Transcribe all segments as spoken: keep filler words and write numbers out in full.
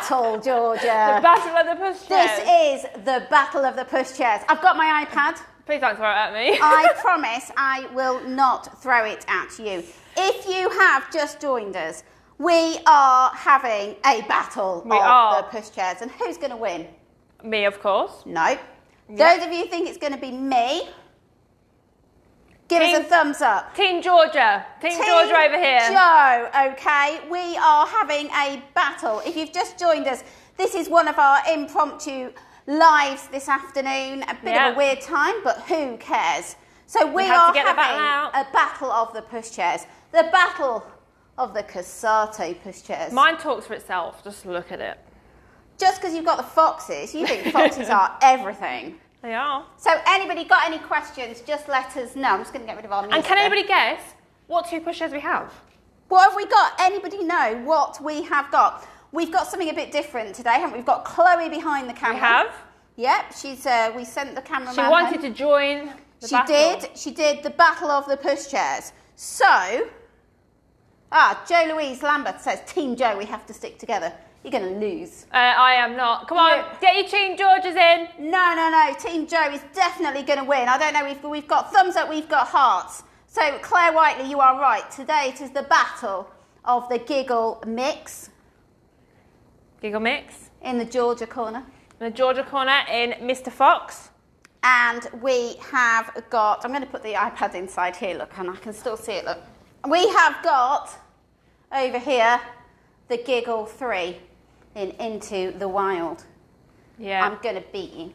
battle, Georgia. The battle of the pushchairs. This is the battle of the pushchairs. I've got my iPad. Please don't throw it at me. I promise I will not throw it at you. If you have just joined us, we are having a battle we of are. the pushchairs. And who's going to win? Me, of course. No. Yeah. Those of you who think it's going to be me, give Team, us a thumbs up. Team Georgia. Team, Team Georgia over here. Joe, okay. We are having a battle. If you've just joined us, this is one of our impromptu lives this afternoon. A bit yeah. of a weird time, but who cares? So we, we are having battle a battle of the pushchairs. The battle of the Cosatto pushchairs. Mine talks for itself. Just look at it. Just because you've got the foxes, you think foxes are everything. They are. So anybody got any questions, just let us know. I'm just going to get rid of our music. And can there. anybody guess what two pushchairs we have? What have we got? Anybody know what we have got? We've got something a bit different today, haven't we? We've got Chloe behind the camera. We have. Yep, she's. Uh, we sent the cameraman. She wanted home. to join the She battle. did. She did the battle of the pushchairs. So, ah, Joe Louise Lambert says, Team Joe, we have to stick together. You're going to lose. Uh, I am not. Come on, Yeah. get your Team Georges in. No, no, no. Team Joe is definitely going to win. I don't know. We've, we've got thumbs up. We've got hearts. So, Claire Whiteley, you are right. Today it is the battle of the Giggle mix. Giggle mix. In the Georgia corner. In the Georgia corner in Mister Fox. And we have got, I'm going to put the iPad inside here, look, and I can still see it, look. We have got, over here, the Giggle three in Into the Wild. Yeah. I'm going to beat you.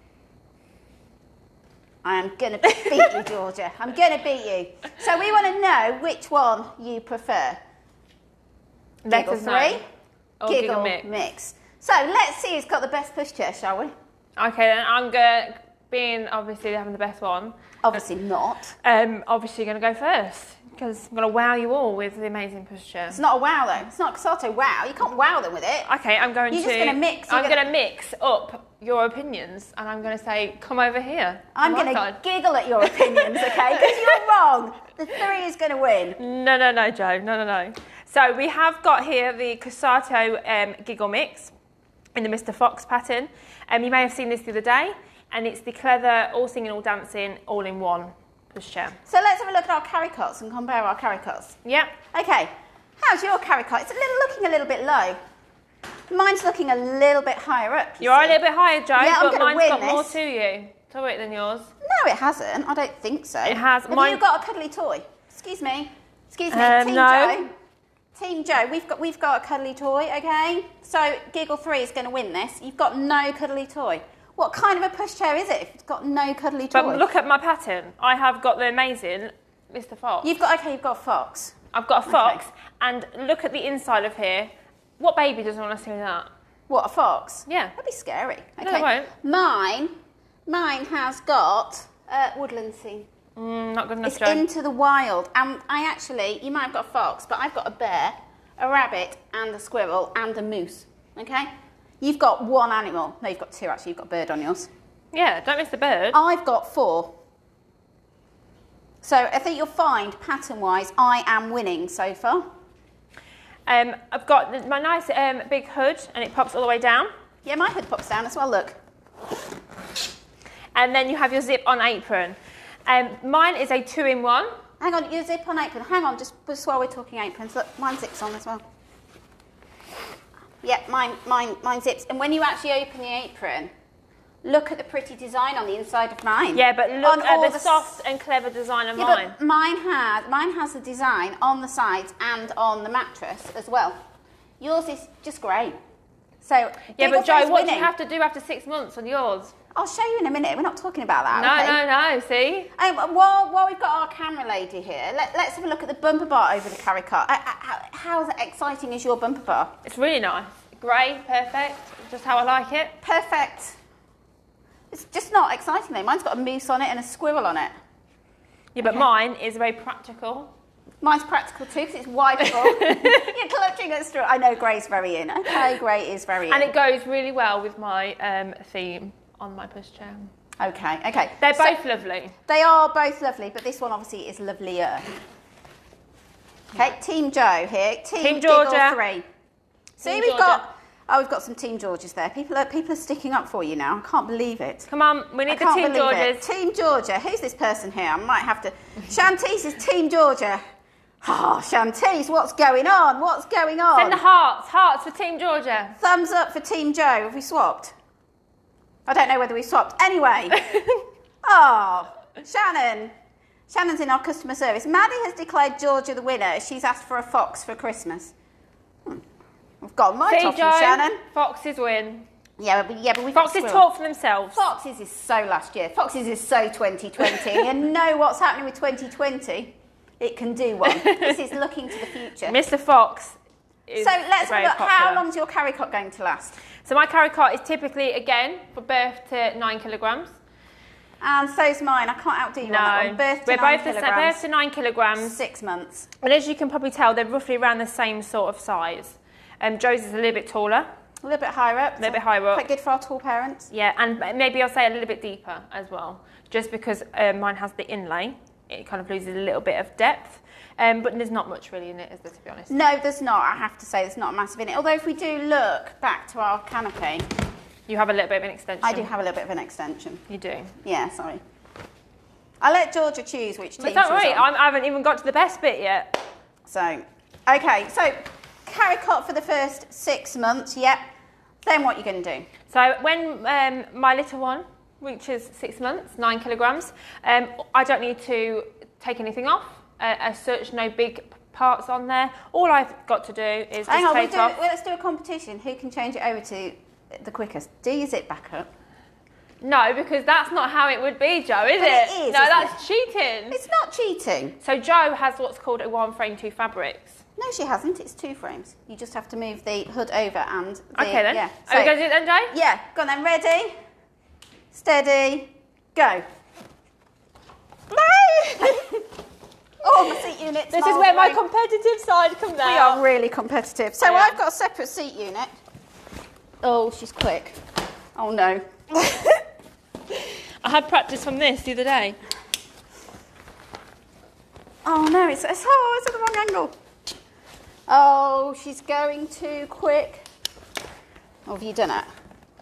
I am going to beat you, Georgia. I'm going to beat you. So we want to know which one you prefer. Let Giggle us know. three, Or Giggle, Giggle mix. mix. So let's see who's got the best pushchair, shall we? Okay, then I'm going to, being obviously having the best one. Obviously not. Um, obviously going to go first. Because I'm going to wow you all with the amazing pushchair. It's not a wow though. It's not a Cosatto wow. You can't wow them with it. Okay, I'm going You're to... just going to mix. I'm gonna, going to mix up your opinions and I'm going to say, come over here. I'm going to giggle at your opinions, okay? Because you're wrong. The three is going to win. No, no, no, Joe. No, no, no. So we have got here the Cosatto um, Giggle Mix in the Mister Fox pattern. Um, you may have seen this the other day. And it's the Cleather All Singing, All Dancing, all in one pushchair. So let's have a look at our carry cots and compare our carry cots. Yep. Okay, how's your carry cot? It's a little, looking a little bit low. Mine's looking a little bit higher up. You you are see. a little bit higher, Joe, Yeah, I'm but gonna mine's win got this. more to you. To it than yours. No, it hasn't. I don't think so. It has. Have Mine... you got a cuddly toy? Excuse me. Excuse me. Um, Team no. Joe. Team Joe, we've got we've got a cuddly toy, okay? So Giggle three is going to win this. You've got no cuddly toy. What kind of a pushchair is it if it's got no cuddly toy? But look at my pattern. I have got the amazing Mister Fox. You've got, okay, you've got a fox. I've got a fox. Okay. And look at the inside of here. What baby doesn't want to see that? What, a fox? Yeah. That'd be scary. Okay. No, it won't. Mine, mine has got uh, woodland scene. Mm, not good enough, It's Joe. Into the Wild. And I actually, you might have got a fox, but I've got a bear, a rabbit, and a squirrel, and a moose. Okay? You've got one animal. No, you've got two, actually. You've got a bird on yours. Yeah, don't miss the bird. I've got four. So I think you'll find, pattern-wise, I am winning so far. Um, I've got the, my nice um, big hood, and it pops all the way down. Yeah, my hood pops down as well, look. And then you have your zip-on apron. Um, mine is a two-in-one. Hang on, your zip on apron. Hang on, just, just while we're talking aprons. Look, mine zips on as well. Yep, mine, mine, mine zips. And when you actually open the apron, look at the pretty design on the inside of mine. Yeah, but look On all at the, the soft and clever design of Yeah, mine. but mine has mine has a design on the sides and on the mattress as well. Yours is just grey. So Yeah, Giggle but Joe, three's what do winning. you have to do after six months on yours? I'll show you in a minute. We're not talking about that. No, okay? no, no, see? Um, while, while we've got our camera lady here, let, let's have a look at the bumper bar over the carry cart. Uh, uh, how, how exciting is your bumper bar? It's really nice. Grey, perfect, just how I like it. Perfect. It's just not exciting though. Mine's got a moose on it and a squirrel on it. Yeah, but Okay. mine is very practical. Mine's practical too because it's wipeable. You're clutching at straw. I know grey's very in. Okay, grey is very in. And it goes really well with my um, theme on my pushchair. Okay, okay. They're So- both lovely. They are both lovely, but this one obviously is lovelier. Okay, Team Joe here. Team, Team Giggle Georgia. three. See, Team we've Georgia. got Oh, we've got some Team Georges there. People are people are sticking up for you now. I can't believe it. Come on, we need I the can't Team believe Georges. it. Team Georgia. Who's this person here? I might have to. Shantice is Team Georgia. Oh, Shantice, what's going on? What's going on? Send the hearts. Hearts for Team Georgia. Thumbs up for Team Joe. Have we swapped? I don't know whether we swapped. Anyway. Oh, Shannon. Shannon's in our customer service. Maddie has declared Georgia the winner. She's asked for a fox for Christmas. Hmm. I've got my See, top Joe, from Shannon. Foxes win. Yeah, but, yeah, but we've Foxes got talk for themselves. Foxes is so last year. Foxes is so twenty twenty. You know what's happening with twenty twenty? It can do one. This is looking to the future. Mister Fox is So let's very have a look. popular. How long's your carry cot going to last? So my carry cot is typically, again, for birth to nine kilograms. And so's mine. I can't outdo you on that No, one. Birth to we're nine both the same, kilograms. birth to nine kilograms. Six months. And as you can probably tell, they're roughly around the same sort of size. Um, Joe's is a little bit taller. A little bit higher up. A little bit higher up. Quite good for our tall parents. Yeah, and maybe I'll say a little bit deeper as well, just because um, mine has the inlay. It kind of loses a little bit of depth, um, but there's not much really in it, is there, to be honest? No, there's not. I have to say there's not a massive in it. Although if we do look back to our canopy, You have a little bit of an extension. I do have a little bit of an extension. You do. Yeah, sorry. I let Georgia choose which team But don't she was worry, on. I'm, I haven't even got to the best bit yet. So, okay, so carry cot for the first six months, yep. Then what are you going to do? So when um, my little one reaches six months, nine kilograms, um, I don't need to take anything off. Uh, as such, no big parts on there. All I've got to do is Hang just on, we'll take do, off. well, let's do a competition. Who can change it over to the quickest? Do your zip back up. No, because that's not how it would be, Joe, is But it? it is, no, isn't that's cheating. It's not cheating. So Joe has what's called a one frame, two fabrics. No, she hasn't. It's two frames. You just have to move the hood over and the, Okay then. Yeah. Are we going to do it then, Joe? Yeah, go on then. Ready, steady, go. No! Oh, my seat unit. This is where my competitive side comes out. We are really competitive. So I am. I've got a separate seat unit. Oh, she's quick. Oh no. I had practice from this the other day. Oh no, it's, it's, oh, it's at the wrong angle. Oh, she's going too quick. Oh, have you done it?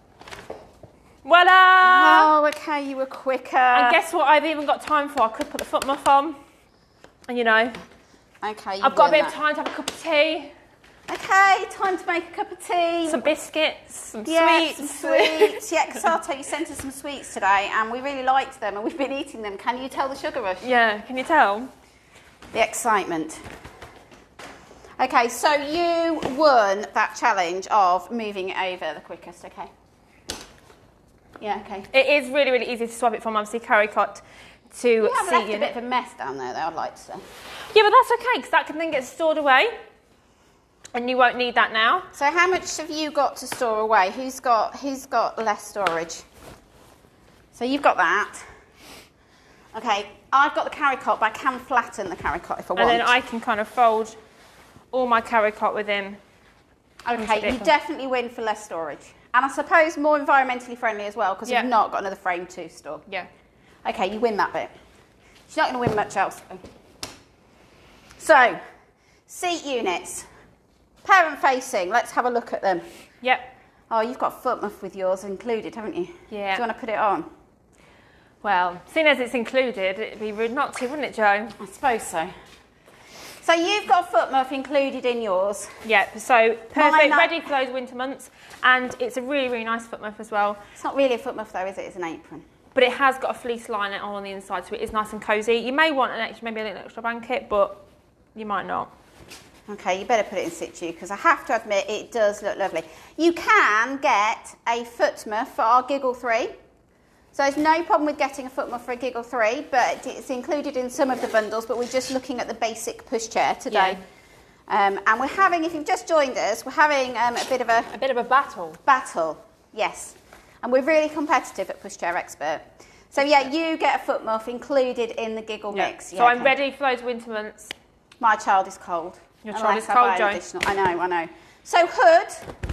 Voila! Oh, okay, you were quicker. And guess what I've even got time for? I could put the foot muff on. And you know, Okay, you I've got a bit that. of time to have a cup of tea. Okay, time to make a cup of tea. Some biscuits, some yeah, sweets. some sweets. Yeah, Cosatto, you sent us some sweets today and we really liked them and we've been eating them. Can you tell the sugar rush? Yeah, can you tell? The excitement. Okay, so you won that challenge of moving it over the quickest, okay? Yeah, okay. It is really, really easy to swap it from obviously carry cot to You have seat left a unit. bit of a mess down there though, I'd like to say. Yeah, but that's okay because that can then get stored away and you won't need that now. So how much have you got to store away? Who's got who's got less storage? So you've got that. Okay, I've got the carry cot, but I can flatten the carry cot if I want. And then I can kind of fold all my carry cot within. Okay, you definitely win for less storage. And I suppose more environmentally friendly as well, because Yeah. you've not got another frame to store. Yeah. Okay, you win that bit. She's not going to win much else. So, seat units. Parent facing, let's have a look at them. Yep. Oh, you've got foot muff with yours included, haven't you? Yeah. Do you want to put it on? Well, seeing as it's included, it'd be rude not to, wouldn't it, Joe? I suppose so. So you've got foot muff included in yours. Yep, so perfect, Mine, that- ready for those winter months. And it's a really, really nice foot muff as well. It's not really a foot muff though, is it? It's an apron. But it has got a fleece liner on the inside, so it is nice and cosy. You may want an extra, maybe a little extra blanket, but you might not. Okay, you better put it in situ because I have to admit it does look lovely. You can get a foot muff for our Giggle three. So there's no problem with getting a foot muff for a Giggle three, but it's included in some of the bundles, but we're just looking at the basic pushchair today. Yeah. Um, and we're having, if you've just joined us, we're having um, a bit of a... A bit of a battle. Battle, yes. And we're really competitive at Pushchair Expert. So yeah, you get a foot muff included in the Giggle Yeah. mix. So Yeah, I'm okay. ready for those winter months. My child is cold. Your Unless child is I cold, buy an Joe. additional- I know, I know. So hood.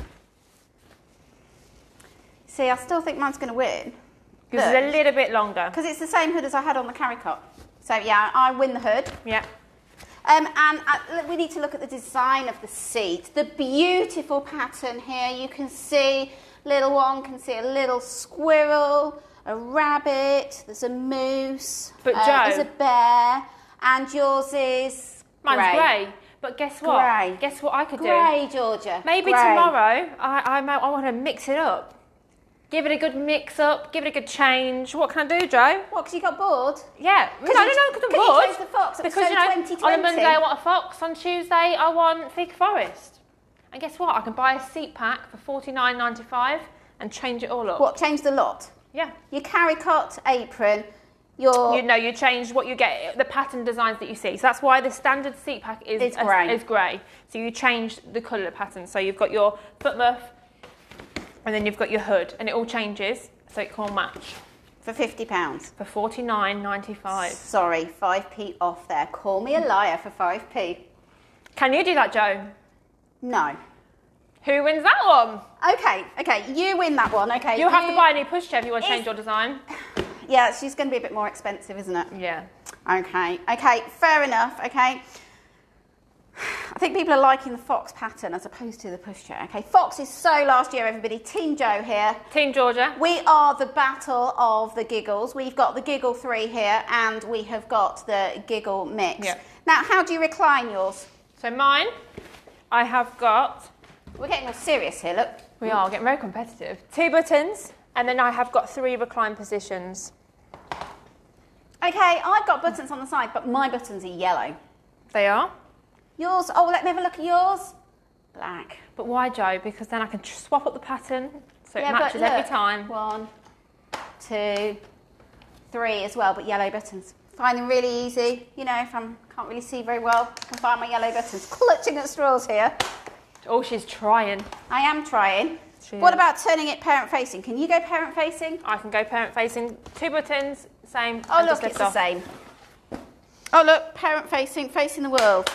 See, I still think mine's going to win. Because it's a little bit longer. Because it's the same hood as I had on the carry cot. So yeah, I win the hood. Yeah. Um, and uh, we need to look at the design of the seat. The beautiful pattern here. You can see, little one can see a little squirrel, a rabbit, there's a moose, but uh, Joe, there's a bear, and yours is mine's grey. grey. But guess what? Grey. Guess what I could do? Grey, Georgia. Maybe grey. tomorrow I, I, might, I want to mix it up. Give it a good mix up, give it a good change. What can I do, Joe? What, because you got bored? Yeah. No, no, no, because I'm Can bored. you change the fox? Because, so you know, twenty twenty. on a Monday I want a fox, on Tuesday I want thick forest. And guess what? I can buy a seat pack for forty-nine ninety-five and change it all up. What, change the lot? Yeah. Your carry cot apron, your... You know, you change what you get, the pattern designs that you see. So that's why the standard seat pack is, It's grey. is grey. So you change the colour pattern. So you've got your foot muff and then you've got your hood and it all changes so it can all match. For fifty pounds. For forty-nine ninety-five. Sorry, five p off there. Call me a liar for five p. Can you do that, Joe? No. Who wins that one? Okay, okay, you win that one, okay. You have to buy a new pushchair if you want to change Is- your design. Yeah, she's going to be a bit more expensive, isn't it? Yeah. Okay, okay, fair enough, okay. I think people are liking the fox pattern as opposed to the pushchair. Okay, fox is so last year, everybody. Team Joe here. Team Georgia. We are the battle of the giggles. We've got the giggle three here and we have got the giggle mix. Yeah. Now, how do you recline yours? So mine, I have got, We're getting more serious here, look. we are getting very competitive. Two buttons, and then I have got three recline positions. Okay, I've got buttons on the side, but my buttons are yellow. They are. Yours, oh, let me have a look at yours. Black. But why, Joe? Because then I can tr- swap up the pattern so it Yeah, but matches every look. time. One, two, three as well, but yellow buttons. Find them really easy. You know, if I can't really see very well, I can find my yellow buttons. Clutching at straws here. Oh, she's trying. I am trying. She What is. about turning it parent facing? Can you go parent facing? I can go parent facing. Two buttons, same. Oh, and look, just it's lift the off. same. Oh, look, parent facing, facing the world.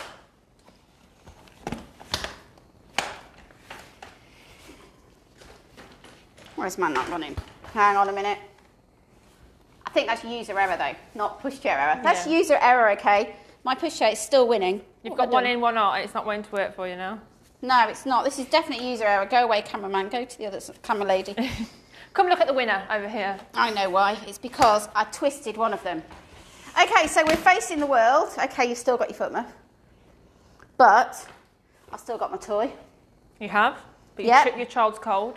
Where's mine not running? Hang on a minute. I think that's user error though, not pushchair error. That's Yeah. user error, okay? My pushchair is still winning. You've What got have I one done? in, one out. It's not going to work for you now. No, it's not. This is definitely user error. Go away, cameraman. Go to the other s- camera lady. Come look at the winner over here. I know why. It's because I twisted one of them. Okay, so we're facing the world. Okay, you've still got your foot muff. But I've still got my toy. You have, but you Yep. trip your child's cold.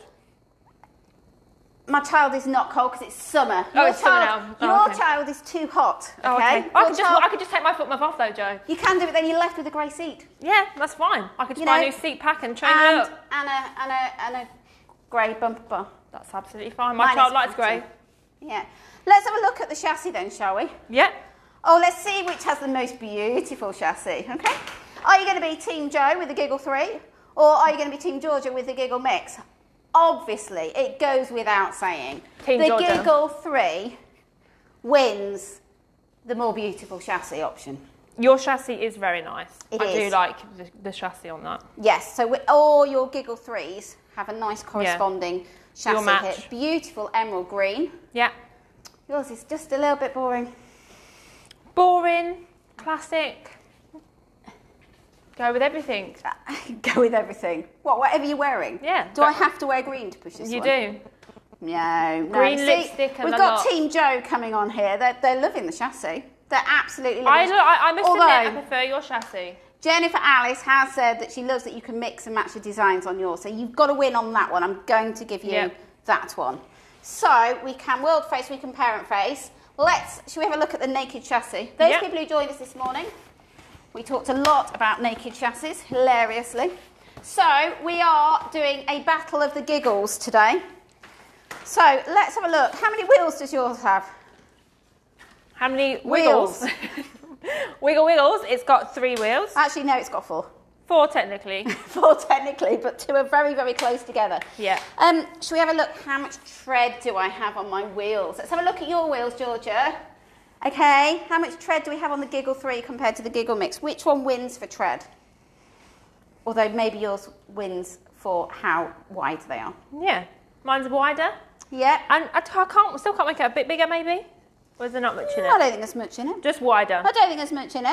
My child is not cold because it's summer. Oh, Your it's summer child, now. Oh, Your okay. child is too hot. Okay. Oh, okay. I Your could, just, child- I could just take my foot muff off though, Joe. You can do it. Then you're left with a grey seat. Yeah, that's fine. I could just You buy know, a new seat pack and change And it up. and a and a and a grey bumper bar. That's absolutely fine. My Mine child is likes pattern. grey. Yeah. Let's have a look at the chassis then, shall we? Yeah. Oh, let's see which has the most beautiful chassis, okay? Are you going to be Team Joe with the Giggle three? Or are you going to be Team Georgia with the Giggle mix? Obviously, it goes without saying. Team the Georgia. Giggle three wins the more beautiful chassis option. Your chassis is very nice. It I do is. like the, the chassis on that. Yes, so with all your Giggle threes have a nice corresponding Your chassis match. here. Beautiful emerald green. Yeah. Yours is just a little bit boring. Boring, classic. Go with everything. Go with everything. What, whatever you're wearing? Yeah. Do I have to wear green to push this You one? do. No, no. Green See, lipstick and we've a got lot. Team Joe coming on here. They're, they're loving the chassis. They're absolutely I, loving lo- I, I must admit, I Although- prefer your chassis. Jennifer Alice has said that she loves that you can mix and match the designs on yours. So you've got to win on that one. I'm going to give you Yep. that one. So we can world face, we can parent face. Let's, shall we have a look at the naked chassis? Those Yep. people who joined us this morning, we talked a lot about naked chassis, hilariously. So we are doing a battle of the giggles today. So let's have a look. How many wheels does yours have? How many Wheels. wiggles? Wiggle wiggles. It's got three wheels. Actually, no, it's got four. Four technically. Four technically, but two are very, very close together. Yeah. Um, shall we have a look? How much tread do I have on my wheels? Let's have a look at your wheels, Georgia. Okay, how much tread do we have on the Giggle three compared to the Giggle mix? Which one wins for tread? Although maybe yours wins for how wide they are. Yeah. Mine's wider. Yeah. And I, I can't, still can't make it a bit bigger maybe? Or is there not much in I it? don't think there's much in it. Just wider. I don't think there's much in it.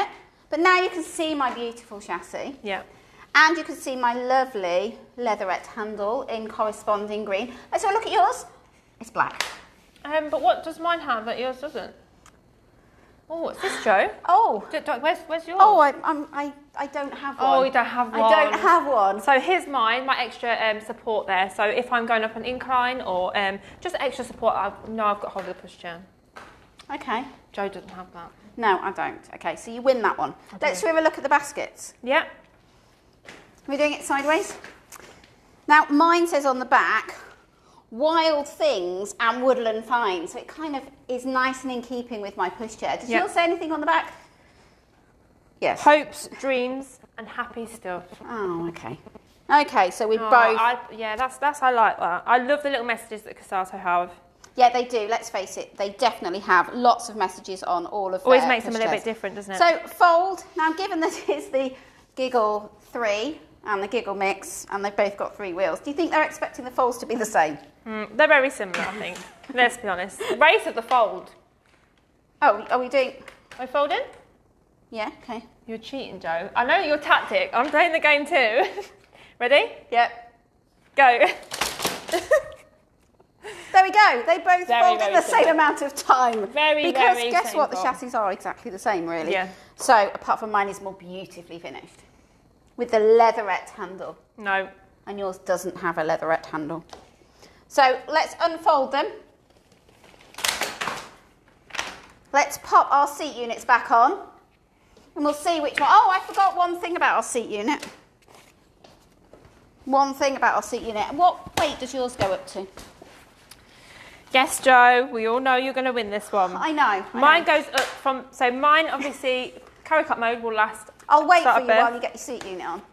But now you can see my beautiful chassis. Yeah. And you can see my lovely leatherette handle in corresponding green. Let's have a look at yours. It's black. Um, but what does mine have that yours doesn't? Oh, what's this, Joe? Oh. Do, do, where's, where's yours? Oh, I, I'm, I, I don't have one. Oh, you don't have one. I don't have one. So here's mine, my extra um, support there. So if I'm going up an incline or um, just extra support, I know I've got hold of the pushchair. Okay. Joe doesn't have that. No, I don't. Okay, so you win that one. I Let's do. have a look at the baskets. Yeah. We're doing it sideways. Now, mine says on the back, wild things and woodland finds. So it kind of is nice and in keeping with my pushchair. Did Yep. yours say anything on the back? Yes. Hopes, dreams, and happy stuff. Oh, okay. Okay, so we Oh, both... I, yeah, that's, that's, I like that. I love the little messages that Cosatto have. Yeah, they do. Let's face it. They definitely have lots of messages on all of Always their makes them a little pushchairs. bit different, doesn't it? So, fold. Now, given that it's the Giggle three and the Giggle Mix, and they've both got three wheels, do you think they're expecting the folds to be the same? Mm, they're very similar, I think. Let's be honest. Race of the fold. Oh, are we doing... Are we folding? Yeah, okay. You're cheating, Joe. I know your tactic. I'm playing the game too. Ready? Yep. Go. There we go. They both Very, fold in very the same similar. amount of time. Very, because very guess same what? The fold. chassis are exactly the same, really. Yeah. So, apart from mine is more beautifully finished. With the leatherette handle. No. And yours doesn't have a leatherette handle. So, let's unfold them. Let's pop our seat units back on. And we'll see which one. Oh, I forgot one thing about our seat unit. One thing about our seat unit. What weight does yours go up to? Yes, Joe, we all know you're going to win this one. I know. I Mine know. goes up from, so mine obviously, carry cut mode will last. I'll wait start for up you there. while you get your seat unit on.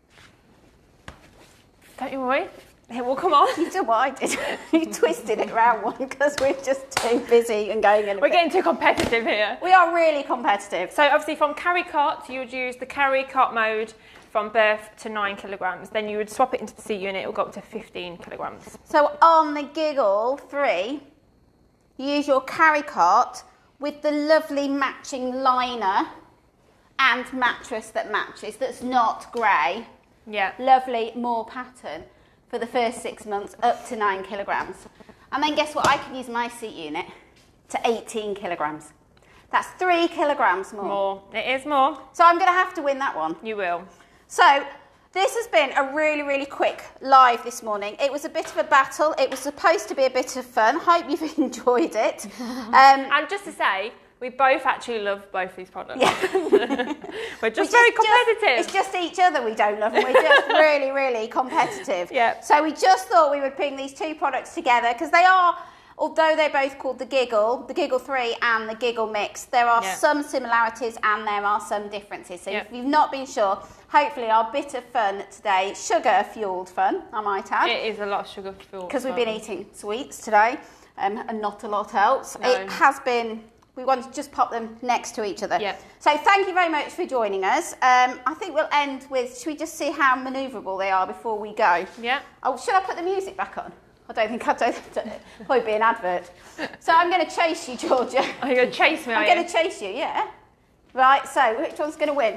Don't you worry. It will come on. You did what I did. You twisted it round one because we're just too busy and going in a We're bit. getting too competitive here. We are really competitive. So obviously from carry cot, you would use the carry cot mode from birth to nine kilograms. Then you would swap it into the seat unit, it will go up to fifteen kilograms. So on the Giggle three, you use your carry cot with the lovely matching liner and mattress that matches, that's not grey. Yeah. Lovely, more pattern for the first six months, up to nine kilograms. And then guess what? I can use my seat unit to eighteen kilograms. That's three kilograms more. More. It is more. So I'm going to have to win that one. You will. So this has been a really, really quick live this morning. It was a bit of a battle. It was supposed to be a bit of fun. Hope you've enjoyed it. Um, And just to say, we both actually love both these products. Yeah. We're just We're very just- competitive. It's just each other we don't love, and we're just really, really competitive. Yeah. So we just thought we would bring these two products together because they are, although they're both called the Giggle, the Giggle three and the Giggle Mix, there are Yeah. some similarities and there are some differences. So Yeah. if you've not been sure, hopefully our bit of fun today, sugar-fueled fun, I might add. It is a lot of sugar fuel. Because we've been eating sweets today um, and not a lot else. No. It has been, we wanted to just pop them next to each other. Yep. So thank you very much for joining us. Um, I think we'll end with, should we just see how manoeuvrable they are before we go? Yeah. Oh, should I put the music back on? I don't think I don't. Probably be an advert. So I'm going to chase you, Georgia. Are you going to chase me, are I'm you? going to chase you, yeah. Right, so which one's going to win?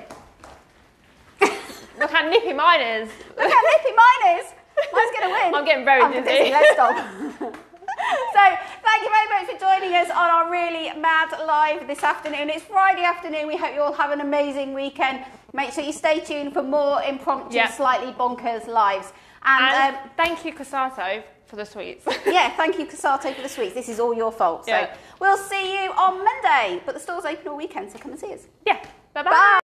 Look how nippy mine is. Look how nippy mine is. Mine's going to win. I'm getting very I'm dizzy. Let's stop. So, thank you very much for joining us on our really mad live this afternoon. It's Friday afternoon. We hope you all have an amazing weekend. Make sure you stay tuned for more impromptu, Yeah. slightly bonkers lives. And, And um, thank you, Cosatto, for the sweets. yeah, thank you, Cosatto, for the sweets. This is all your fault. So, Yeah. we'll see you on Monday. But the store's open all weekend, so come and see us. Yeah. Bye-bye. Bye.